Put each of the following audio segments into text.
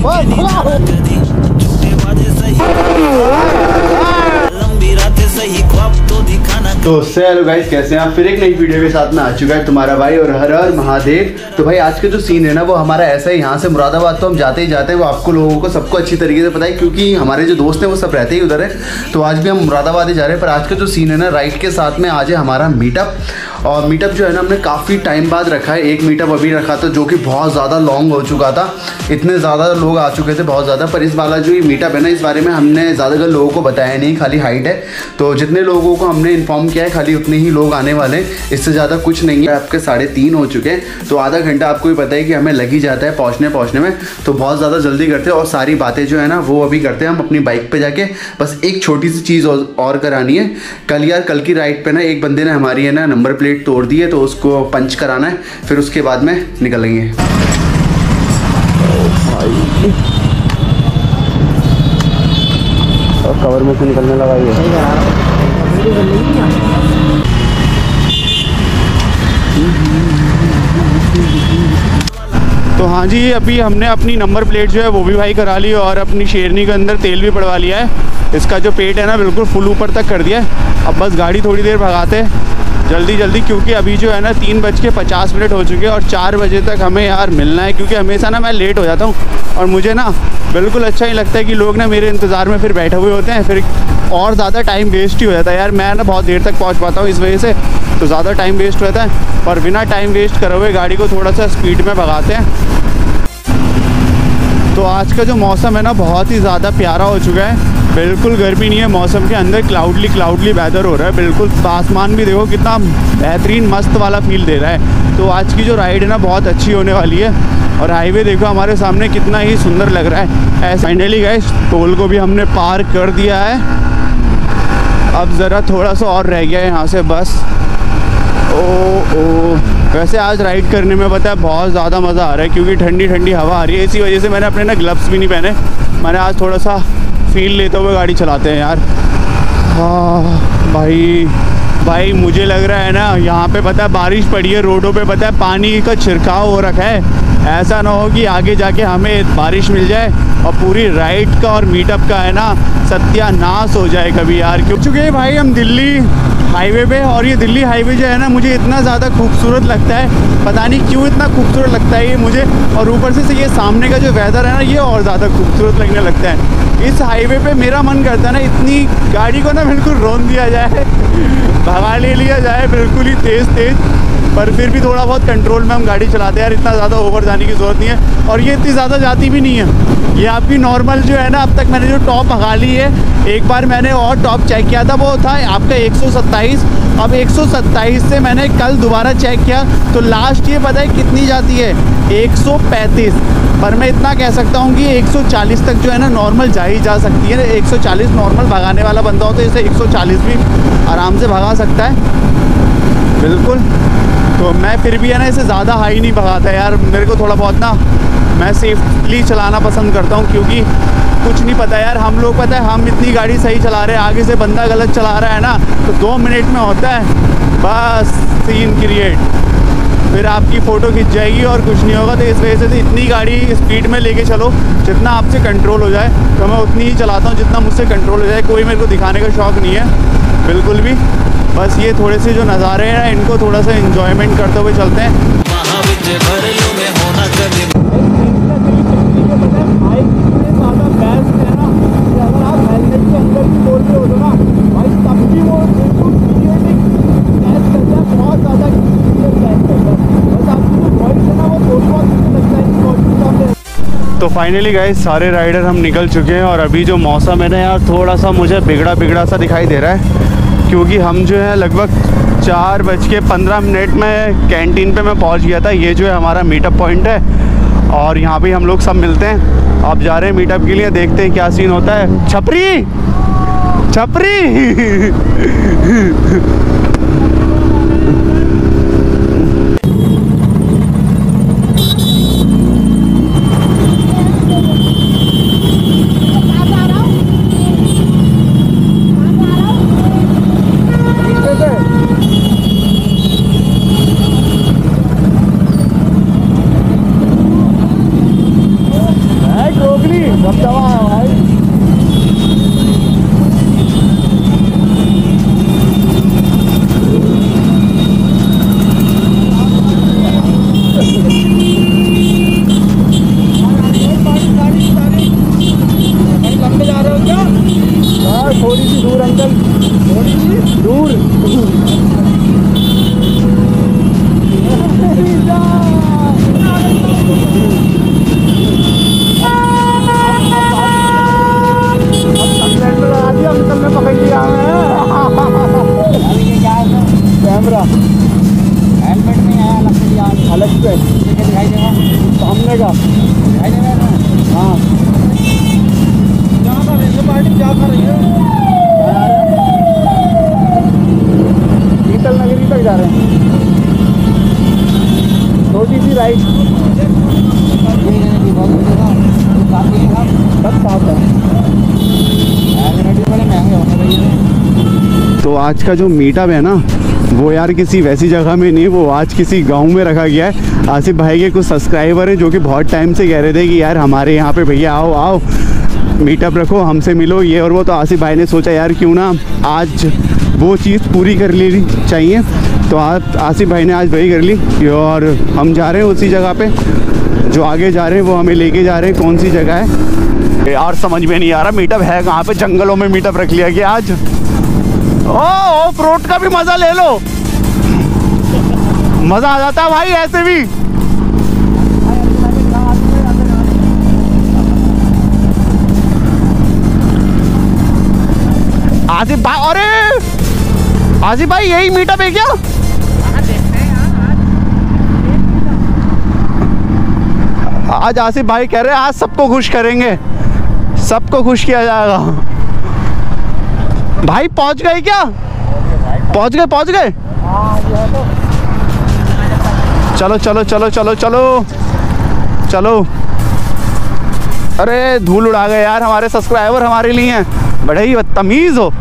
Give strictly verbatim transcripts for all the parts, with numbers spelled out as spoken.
तो hello guys, कैसे हैं आप? फिर एक नई वीडियो के साथ में आ चुका है तुम्हारा भाई और हर हर महादेव। तो भाई आज का जो सीन है ना वो हमारा ऐसा है, यहाँ से मुरादाबाद तो हम जाते ही जाते हैं, वो आपको लोगों को सबको अच्छी तरीके से पता है क्योंकि हमारे जो दोस्त हैं वो सब रहते ही उधर है। तो आज भी हम मुरादाबाद ही जा रहे हैं। पर आज का जो सीन है ना, राइड के साथ में आज है हमारा मीटअप। और मीटअप जो है ना हमने काफ़ी टाइम बाद रखा है। एक मीटअप अभी रखा था जो कि बहुत ज़्यादा लॉन्ग हो चुका था, इतने ज़्यादा लोग आ चुके थे, बहुत ज़्यादा। पर इस वाला जो ये मीटअप है ना, इस बारे में हमने ज़्यादातर लोगों को बताया नहीं, खाली हाइट है। तो जितने लोगों को हमने इन्फॉर्म किया है खाली उतने ही लोग आने वाले हैं, इससे ज़्यादा कुछ नहीं है। आपके साढ़े तीन हो चुके हैं, तो आधा घंटा आपको भी पता है कि हमें लग ही जाता है पहुँचने पहुँचने में। तो बहुत ज़्यादा जल्दी करते हैं और सारी बातें जो है ना वो अभी करते हैं हम अपनी बाइक पे जाके। बस एक छोटी सी चीज़ और करानी है। कल यार कल की राइड पे ना एक बंदे ने हमारी है ना नंबर प्लेट तोड़ दी है, तो उसको पंच कराना है, फिर उसके बाद में निकलेंगे। और कवर में से निकलने लगा ये। तो हाँ जी, अभी हमने अपनी नंबर प्लेट जो है वो भी भाई करा ली और अपनी शेरनी के अंदर तेल भी पड़वा लिया है। इसका जो पेट है ना बिल्कुल फुल ऊपर तक कर दिया है। अब बस गाड़ी थोड़ी देर भगाते हैं जल्दी जल्दी, क्योंकि अभी जो है ना तीन बज के पचास मिनट हो चुके हैं और चार बजे तक हमें यार मिलना है। क्योंकि हमेशा ना मैं लेट हो जाता हूँ और मुझे ना बिल्कुल अच्छा नहीं लगता है कि लोग ना मेरे इंतज़ार में फिर बैठे हुए होते हैं, फिर और ज़्यादा टाइम वेस्ट ही हो जाता है। यार मैं ना बहुत देर तक पहुँच पाता हूँ इस वजह से, तो ज़्यादा टाइम वेस्ट रहता है। और बिना टाइम वेस्ट करे हुए गाड़ी को थोड़ा सा स्पीड में भगाते हैं। तो आज का जो मौसम है ना बहुत ही ज़्यादा प्यारा हो चुका है, बिल्कुल गर्मी नहीं है मौसम के अंदर, क्लाउडली क्लाउडली वेदर हो रहा है बिल्कुल। आसमान भी देखो कितना बेहतरीन मस्त वाला फील दे रहा है। तो आज की जो राइड है ना बहुत अच्छी होने वाली है। और हाईवे देखो हमारे सामने कितना ही सुंदर लग रहा है। ऐसे फाइनली गाइस टोल को भी हमने पार कर दिया है। अब ज़रा थोड़ा सा और रह गया है यहाँ से बस। ओ ओ वैसे आज राइड करने में पता है बहुत ज़्यादा मज़ा आ रहा है, क्योंकि ठंडी ठंडी हवा आ रही है। इसी वजह से मैंने अपने ना ग्लव्स भी नहीं पहने। मैंने आज थोड़ा सा फील लेते हुए गाड़ी चलाते हैं यार। हाँ भाई भाई मुझे लग रहा है ना यहाँ पे पता है बारिश पड़ी है, रोडों पे पता है पानी का छिड़काव हो रखा है। ऐसा ना हो कि आगे जाके हमें बारिश मिल जाए और पूरी राइड का और मीटअप का है ना सत्यानाश हो जाए कभी यार। क्यों चुके भाई हम दिल्ली हाईवे पे, और ये दिल्ली हाईवे जो है ना मुझे इतना ज़्यादा खूबसूरत लगता है, पता नहीं क्यों इतना खूबसूरत लगता है ये मुझे। और ऊपर से, से ये सामने का जो वेदर है ना ये और ज़्यादा खूबसूरत लगने लगता है। इस हाईवे पे मेरा मन करता है ना इतनी गाड़ी को ना बिल्कुल रोन दिया जाए, भगा ले लिया जाए बिल्कुल ही तेज़ तेज़। पर फिर भी थोड़ा बहुत कंट्रोल में हम गाड़ी चलाते हैं यार, इतना ज़्यादा ओवर जाने की ज़रूरत नहीं है। और ये इतनी ज़्यादा जाती भी नहीं है, ये आपकी नॉर्मल जो है ना। अब तक मैंने जो टॉप भगा ली है, एक बार मैंने और टॉप चेक किया था वो था आपका एक सौ सत्ताईस। अब एक सौ सत्ताईस से मैंने कल दोबारा चेक किया तो लास्ट ये पता है कितनी जाती है, एक सौ पैंतीस। पर मैं इतना कह सकता हूँ कि एक सौ चालीस तक जो है ना नॉर्मल जा ही जा सकती है। एक सौ चालीस नॉर्मल भगाने वाला बंदा हो तो इसे एक सौ चालीस भी आराम से भगा सकता है बिल्कुल। तो मैं फिर भी है ना इसे ज़्यादा हाई नहीं भगाता यार। मेरे को थोड़ा बहुत ना मैं सेफली चलाना पसंद करता हूँ, क्योंकि कुछ नहीं पता यार। हम लोग पता है हम इतनी गाड़ी सही चला रहे हैं, आगे से बंदा गलत चला रहा है ना तो दो मिनट में होता है बस सीन क्रिएट, फिर आपकी फ़ोटो खिंच जाएगी और कुछ नहीं होगा। तो इस वजह से इतनी गाड़ी स्पीड में लेके चलो जितना आपसे कंट्रोल हो जाए, तो मैं उतनी ही चलाता हूँ जितना मुझसे कंट्रोल हो जाए। कोई मेरे को दिखाने का शौक़ नहीं है बिल्कुल भी। बस ये थोड़े से जो नज़ारे हैं इनको थोड़ा सा एंजॉयमेंट करते हुए चलते हैं। तो फाइनली गाइस सारे राइडर हम निकल चुके हैं और अभी जो मौसम है ना यार थोड़ा सा मुझे बिगड़ा बिगड़ा सा दिखाई दे रहा है, क्योंकि हम जो है लगभग चार बज के पंद्रह मिनट में कैंटीन पे मैं पहुंच गया था। ये जो है हमारा मीटअप पॉइंट है और यहाँ पे हम लोग सब मिलते हैं। आप जा रहे हैं मीटअप के लिए, देखते हैं क्या सीन होता है। छपरी छपरी अंकल ने पकड़ लिया कैमरा हेलमेट में है, अलग से लिया अलग से दिखाई देगा सामने का दिखाई देगा। हाँ क्या कर रही है पार्टी, क्या कर रही है? शीतल नगरी तक जा रहे हैं, छोटी सी राइड सब साफ है। तो आज का जो मीटअप है ना वो यार किसी वैसी जगह में नहीं, वो आज किसी गांव में रखा गया है। आसिफ भाई के कुछ सब्सक्राइबर हैं जो कि बहुत टाइम से कह रहे थे कि यार हमारे यहाँ पे भैया आओ आओ मीटअप रखो, हमसे मिलो ये और वो। तो आसिफ भाई ने सोचा यार क्यों ना आज वो चीज़ पूरी कर लेनी चाहिए। तो आज आसिफ भाई ने आज वही कर ली और हम जा रहे हैं उसी जगह पे, जो आगे जा रहे हैं वो हमें लेके जा रहे हैं। कौन सी जगह है यार समझ में नहीं आ रहा, मीटअप है कहाँ पे? जंगलों में मीटअप रख लिया गया आज। ओ ऑफ रोड का भी मजा ले लो, मजा आ जाता है भाई ऐसे भी। आसिफ भाई, अरे आसिफ भाई यही मीटअप है क्या? आज आसिफ भाई कह रहे हैं आज सबको खुश करेंगे, सबको खुश किया जाएगा। भाई पहुंच गए क्या? पहुंच गए पहुंच गए चलो चलो चलो चलो चलो चलो। अरे धूल उड़ा गए यार, हमारे सब्सक्राइबर हमारे लिए हैं, बड़े ही बदतमीज हो,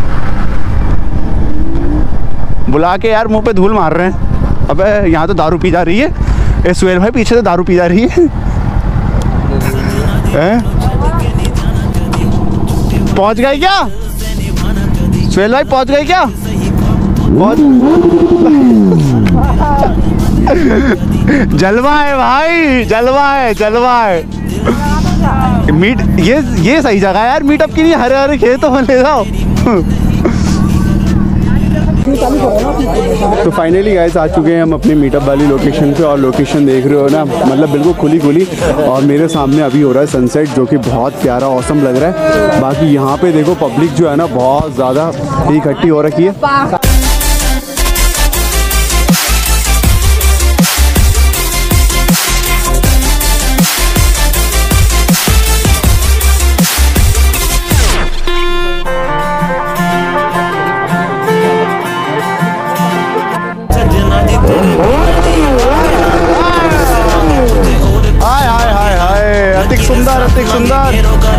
बुला के यार मुंह पे धूल मार रहे हैं। अबे यहाँ तो दारू पी जा रही है, ए सुहेल भाई पीछे से दारू पी जा रही है। पहुंच गए क्या सुहेल भाई? पहुंच गए क्या? जलवा है भाई, जलवा है जलवा है। मीट ये ये सही जगह है यार मीटअप की, नहीं हरे हरे खेतों में ले जाओ। तो फाइनली गाइस आ चुके हैं हम अपने मीटअप वाली लोकेशन पे, और लोकेशन देख रहे हो ना, मतलब बिल्कुल खुली खुली, और मेरे सामने अभी हो रहा है सनसेट जो कि बहुत प्यारा औसम लग रहा है। बाकी यहाँ पे देखो पब्लिक जो है ना बहुत ज़्यादा इकट्ठी हो रखी है। अतिक सुंदर अतिक सुंदर।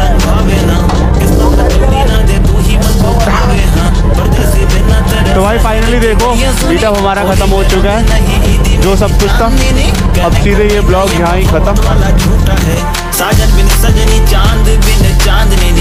तो भाई फाइनली देखो मीटअप हमारा खत्म हो चुका है, जो सब कुछ था। अब सीधे ये ब्लॉग यहाँ ही खत्म। साजन बिन सजनी चांद बिन चांदनी